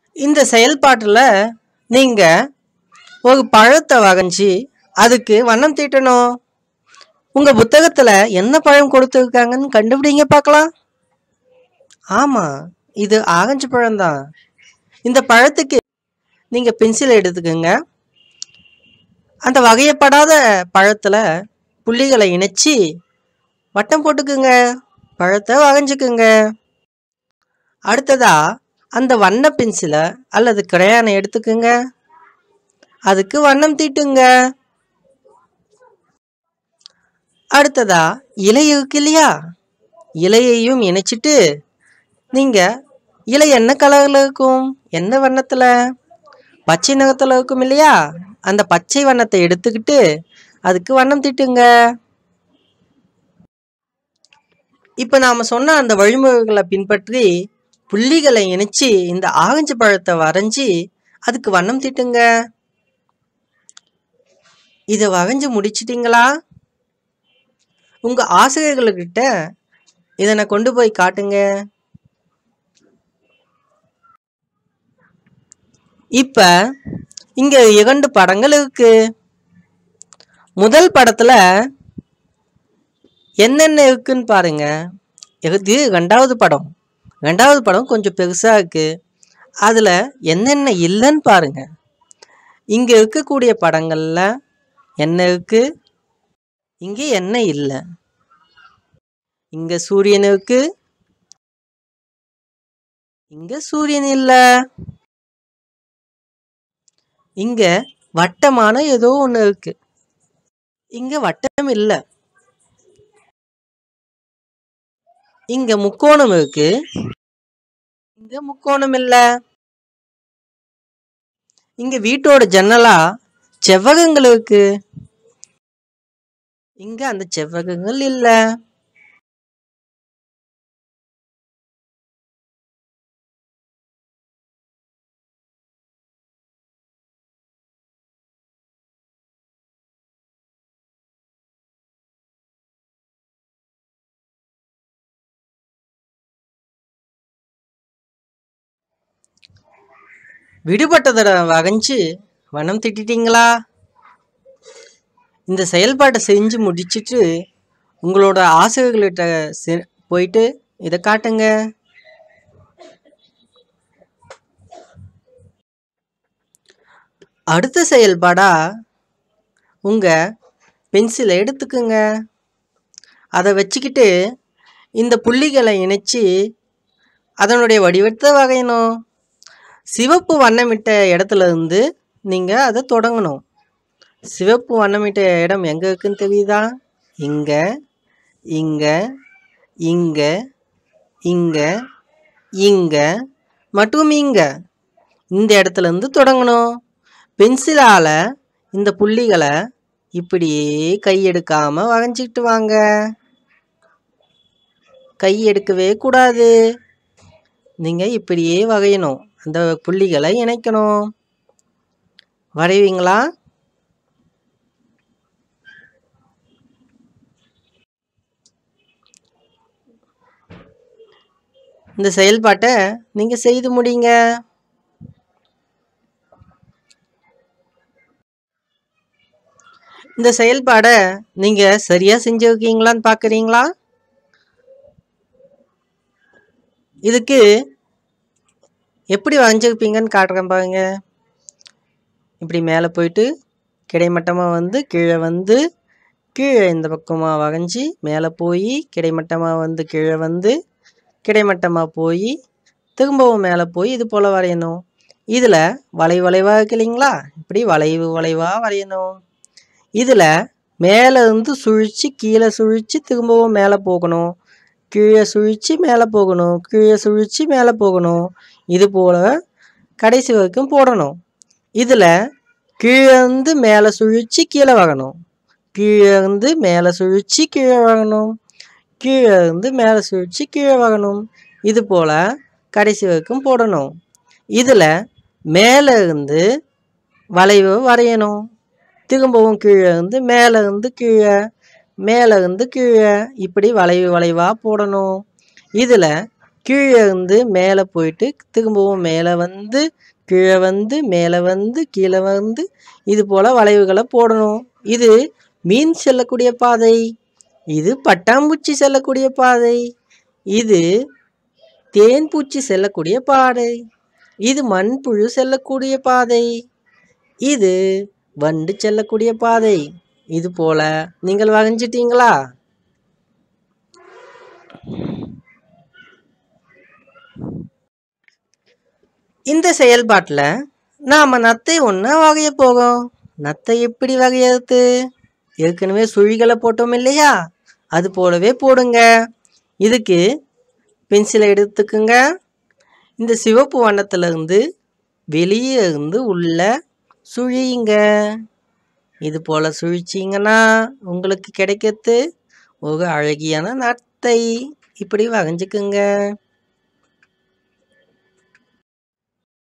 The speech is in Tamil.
இந்த செயல்பாட்டில் நீங்கள் ஒரு பழத்தை வரைஞ்சி அதுக்கு வண்ணம் தீட்டணும். உங்கள் புத்தகத்தில் என்ன பழம் கொடுத்துருக்காங்கன்னு கண்டுபிடிங்க பார்க்கலாம். ஆமாம், இது ஆரஞ்சு பழம்தான். இந்த பழத்துக்கு நீங்கள் பென்சில் எடுத்துக்கோங்க. அந்த வகையப்படாத பழத்தில் புள்ளிகளை இணைச்சி வட்டம் போட்டுக்குங்க. பழத்தை வரைஞ்சிக்குங்க. அடுத்ததா அந்த வண்ண பென்சிலை அல்லது கிரையானை எடுத்துக்குங்க. அதுக்கு வண்ணம் தீட்டுங்க. அடுத்ததா இலை இருக்கு இல்லையா, இலையையும் இணைச்சிட்டு நீங்கள் இலை என்ன கலரில் இருக்கும், எந்த வண்ணத்தில், பச்சை நிறத்தில் இருக்கும் இல்லையா, அந்த பச்சை வண்ணத்தை எடுத்துக்கிட்டு அதுக்கு வண்ணம் தீட்டுங்க. இப்போ நாம் சொன்ன அந்த வழிமுறைகளை பின்பற்றி புள்ளிகளை இணைச்சி இந்த ஆரஞ்சு பழத்தை வரைஞ்சி அதுக்கு வண்ணம் தீட்டுங்க. இதை வரைஞ்சி முடிச்சிட்டிங்களா? உங்கள் ஆசிரியர்கள்கிட்ட இதனை கொண்டு போய் காட்டுங்க. இப்போ இங்கே 2 படங்கள் இருக்கு. முதல் படத்தில் என்னென்ன இருக்குன்னு பாருங்க. இது 2வது படம். 2வது படம் கொஞ்சம் பெருசாக இருக்கு. அதில் என்னென்ன இல்லைன்னு பாருங்க. இங்கே இருக்கக்கூடிய படங்களில் என்ன இருக்கு, இங்கே என்ன இல்லை. இங்கே சூரியன் இருக்கு, இங்கே சூரியன் இல்லை. இங்கே வட்டமான ஏதோ ஒன்று இருக்கு, இங்கே வட்டம் இல்லை. இங்கே முக்கோணம் இருக்கு, இங்கே முக்கோணம் இல்லை. இங்கே வீட்டோட ஜன்னலா செவ்வகங்கள் இருக்கு, இங்கே அந்த செவ்வகங்கள் இல்லை. விடுபட்டதை வரைஞ்சி வண்ணம் தீட்டிட்டீங்களா? இந்த செயல்பாட்டை செஞ்சு முடிச்சிட்டு உங்களோட ஆசிரியர்கள்கிட்ட போயிட்டு இதை காட்டுங்க. அடுத்த செயல்பாடா உங்கள் பென்சிலை எடுத்துக்குங்க. அதை வச்சுக்கிட்டு இந்த புள்ளிகளை இணைச்சி அதனுடைய வடிவத்தை வரையணும். சிவப்பு வண்ணமிட்ட இடத்துல இருந்து நீங்கள் அதை தொடங்கணும். சிவப்பு வண்ணமிட்ட இடம் எங்கே இருக்குன்னு தெரியுதா? இங்கே, இங்கே, இங்கே, இங்கே, இங்கே மற்றும் இங்கே. இந்த இடத்துல இருந்து தொடங்கணும். பென்சிலால் இந்த புள்ளிகளை இப்படியே கை எடுக்காமல் வரைஞ்சிக்கிட்டு வாங்க. கை எடுக்கவே கூடாது. நீங்கள் இப்படியே வரையணும். அந்த புள்ளிகளை இணைக்கணும். வரைவீங்களா? இந்த செயல்பாட்டை நீங்கள் செய்து முடிங்க. இந்த செயல்பாடை நீங்கள் சரியாக செஞ்சுருக்கீங்களான்னு பார்க்குறீங்களா? இதுக்கு எப்படி வரைஞ்சிருப்பீங்கன்னு காட்டுறேன் பாருங்க. இப்படி மேலே போயிட்டு கிடைமட்டமாக வந்து கீழே வந்து கீழே இந்த பக்கமாக வரைஞ்சி மேலே போய் கிடைமட்டமாக வந்து கீழே வந்து கிடைமட்டமாக போய் திரும்பவும் மேலே போய் இது போல் வரையணும். இதில் வளைவாக இருக்கு இல்லைங்களா? இப்படி வளைவாக வரையணும். இதில் மேலே இருந்து சுழித்து கீழே சுழித்து திரும்பவும் மேலே போகணும். கீழே சுழித்து மேலே போகணும். கீழே சுழித்து மேலே போகணும். இது போல் கடைசி வரைக்கும் போடணும். இதில் கீழே இருந்து மேலே சுழித்து கீழே வரணும். கீழே இருந்து மேலே சுழித்து கீழே வரணும். கீழே இருந்து மேலே சுழித்து கீழே வரணும். இது போல் கடைசி வரைக்கும் போடணும். இதில் மேலே இருந்து வளைவு வரையணும். திரும்பவும் கீழே இருந்து மேலே இருந்து கீழே, மேலே இருந்து கீழே, இப்படி வளைவாக போடணும். இதில் கீழே இருந்து மேலே போயிட்டு திரும்பவும் மேலே வந்து கீழே வந்து மேலே வந்து கீழே வந்து இது போல் வளைவுகளை போடணும். இது மீன் செல்லக்கூடிய பாதை, இது பட்டாம்பூச்சி செல்லக்கூடிய பாதை, இது தேன்பூச்சி செல்லக்கூடிய பாதை, இது மண்புழு செல்லக்கூடிய பாதை, இது வண்டு செல்லக்கூடிய பாதை. இது போல நீங்கள் வரைஞ்சிட்டீங்களா? இந்த செயல்பாட்டில் நாம் நத்தை ஒன்று வகைய போகிறோம். நத்தை எப்படி வகையறுத்து? ஏற்கனவே சுழிகளை போட்டோம் இல்லையா? அது போலவே போடுங்க. இதுக்கு பென்சிலை எடுத்துக்குங்க. இந்த சிவப்பு வண்ணத்திலிருந்து வெளியே இருந்து உள்ள சுழிங்க. இது போல் சுழிச்சிங்கன்னா உங்களுக்கு கிடைக்கிறது ஒரு அழகியான நத்தை. இப்படி வரைஞ்சிக்குங்க.